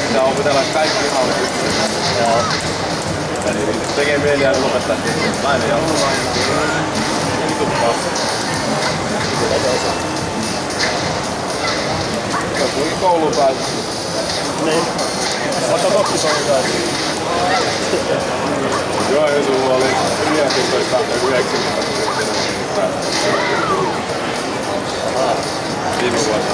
pitää opetella kaikki autot. Joo. Eli tekee mieli aina lopettaa lainen jalka. Vitut passi. Jos kuitenkin kouluun pääsit. Niin. Vaikka tokkisoulun pääsit. Joo, ja sulla oli 19 ja 90. Viime vuonna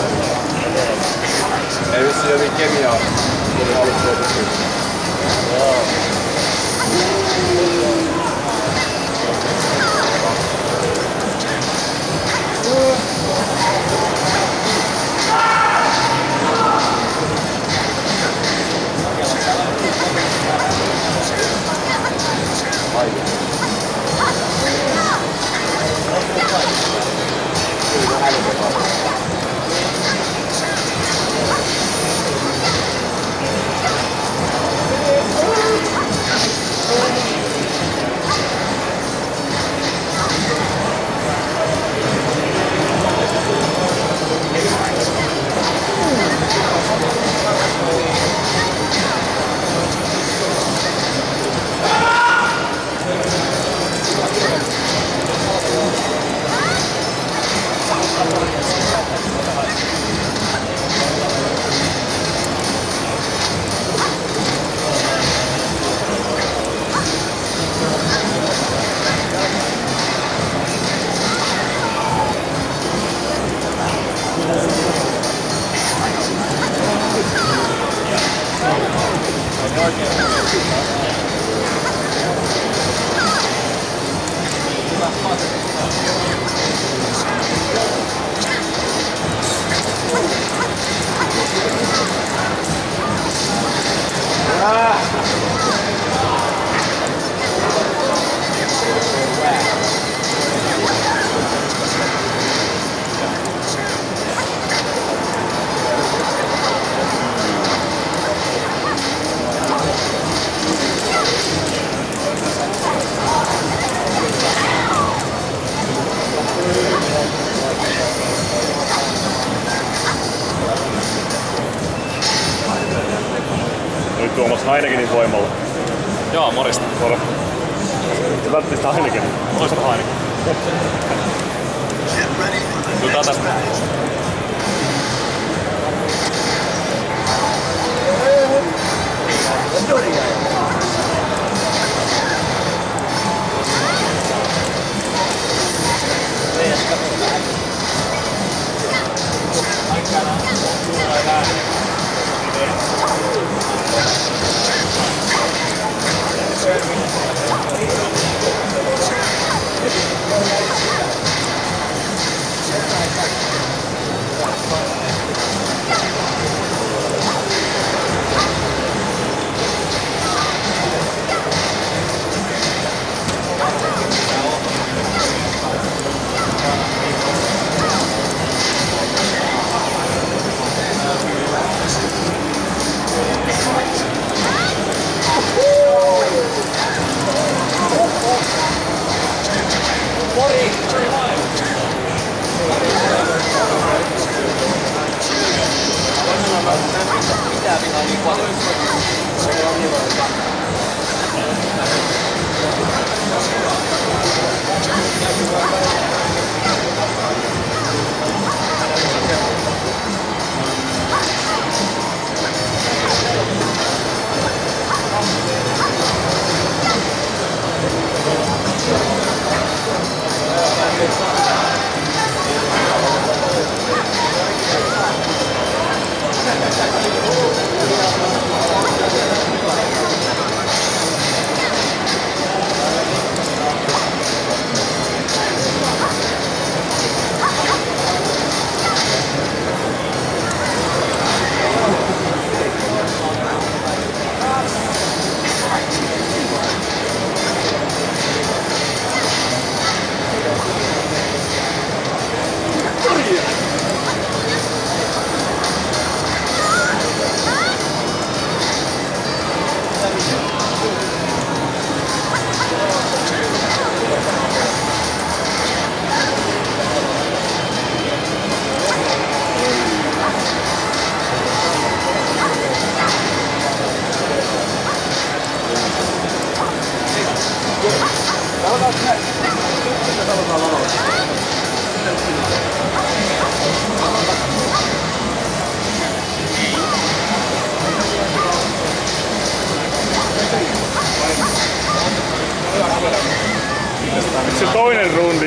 ei vissiin jokin kemiaa, tuli aluksi opiskelua. Joo. Nyt Tuomas Heinekenin voimalla. Joo, morjesta. Moro. Välttämättä Heineken. Olisiko Heineken? Tutaan tästä.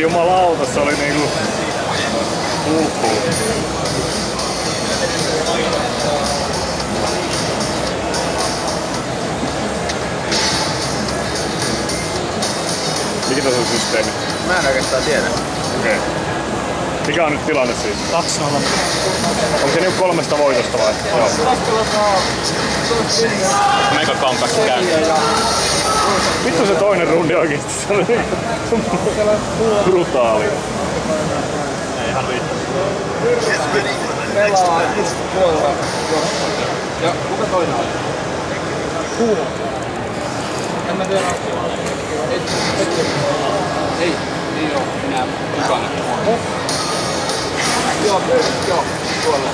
jumalauta, se oli niinku... Mikä tässä on systeemi? Mä en oikeastaan tiedä. Okei. Okay. Mikä on nyt tilanne siis? 2-0. Onko se niinku 3 voitosta vai? Joo. Mega comeback käynti. Vittu se toinen rundi oikeesti, se oli brutaali. Ei ihan riittää. Pelaa puolella. Ja kuka toinen on? Kuulo. En mä tiedä. Ei oo enää mukana. Joo, tuolla.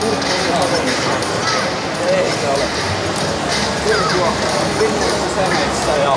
Ei se ole. Tuo Vinnuissa Semeissä ja...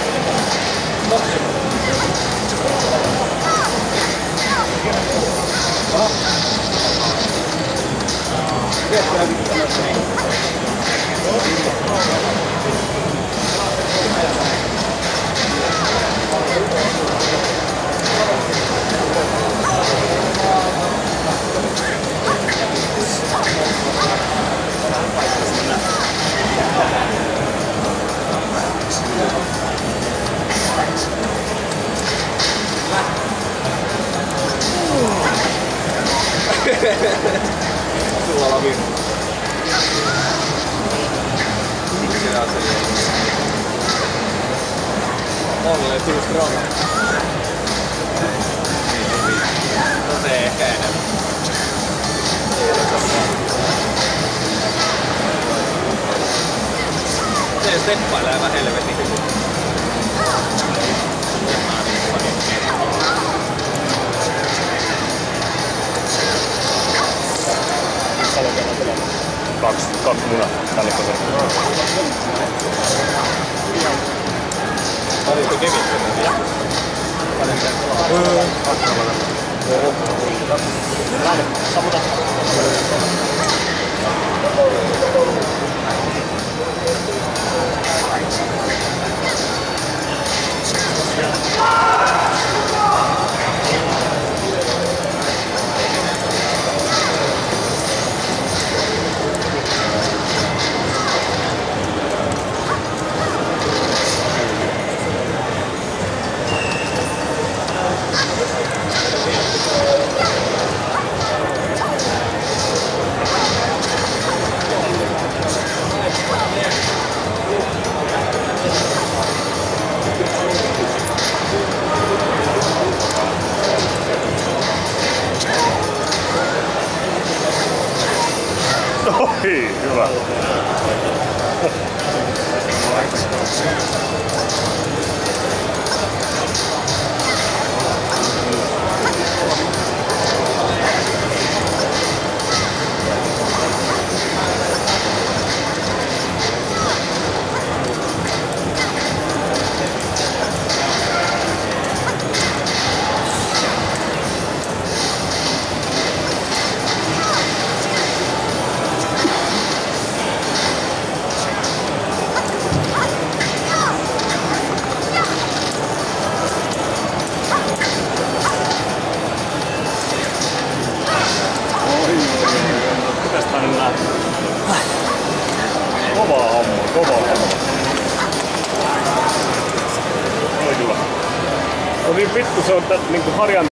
Sulla on virta. Miksi se asia? Olle tuli strona. No se ehkä enemmän. Se steppailee aivan helvetin hyvin. Kaksi munaa tälle kohdalla. Oliko kevittynyt vielä? Lähde, sammuta. Oi, hyvä. Kovaa hommaa. Oli kyllä. No niin vittu, se on niinku harjan